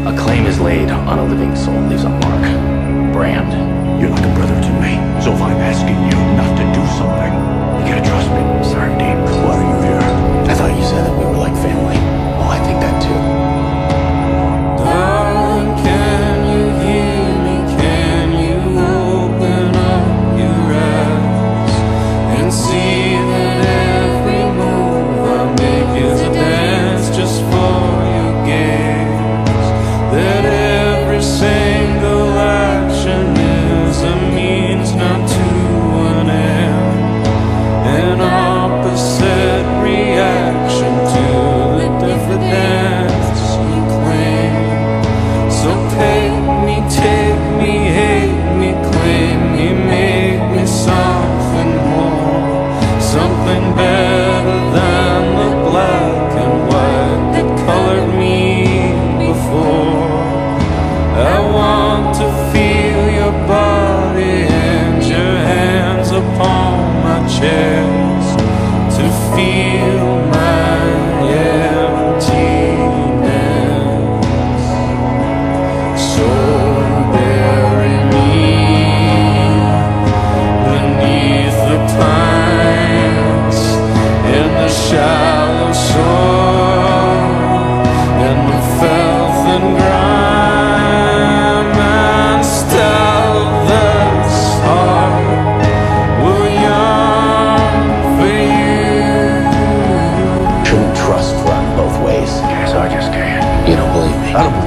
A claim is laid on a living soul, leaves a mark. Brand. You're like a brother to me, so if I'm asking you not to do something, you gotta trust me. Sorry, Dean. Why are you here? I thought you said that we were like family. Well, I think that too. Darling, can you hear me? Can you open up your eyes and see that every move I make is a dance just for your gaze? That every single action is a means not to an end, an opposite reaction to the difference you claim. So take me, hate me, claim me, make me something more, something better than the black and white that colored me before. I want to feel your body and your hands upon my chest, to feel my emptiness. So bury me beneath the pines, in the shallow soil, in the filth and grime, and still this heart will yearn for you. Shouldn't trust run both ways. Guess I just can't. You don't believe me? I don't